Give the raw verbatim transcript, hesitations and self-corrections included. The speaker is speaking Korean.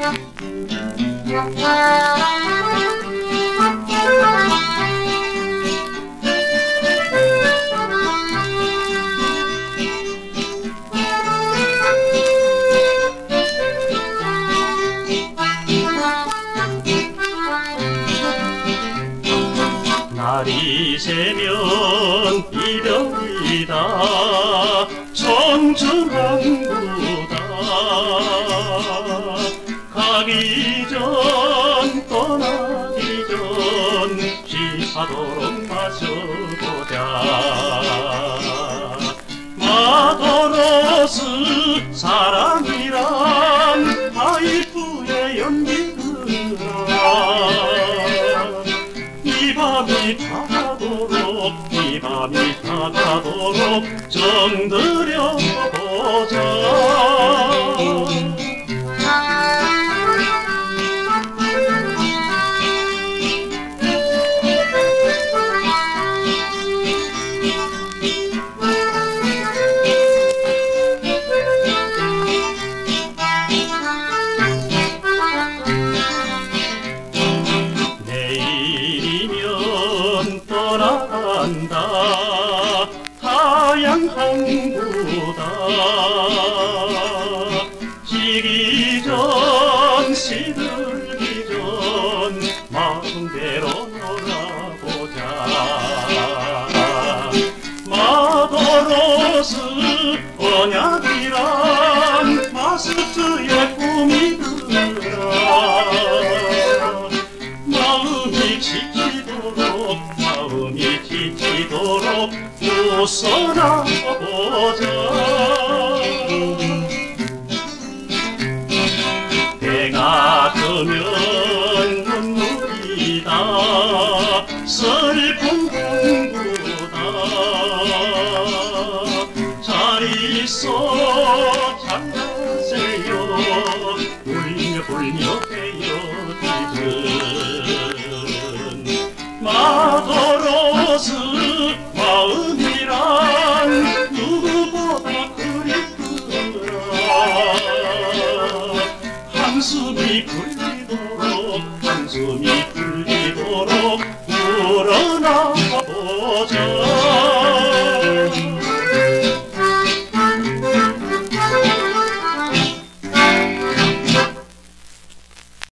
날이 새면 이별이다 청춘항구다. 가기 전 떠나기 전 시사도록 마셔보자. 마더러스 사랑이란 파이프의 연기구나. 이 밤이 다가도록 이 밤이 다가도록 정들여 보자. 떠나간다 타양항구다. 지기 전 시들기 전 마음대로 놀아보자. 마더러스 언약이란 마스터의 꿈이더라. 마음이 지치도록 마음이 지치도록 웃어나보자. 해가 뜨면 눈물이다 슬픈 공부다. 잘 있어 잘 가세요 울며 불며 헤어지듯. 마더러스 마음이란 누구보다 그립더라. 한숨이 굴리도록 한숨이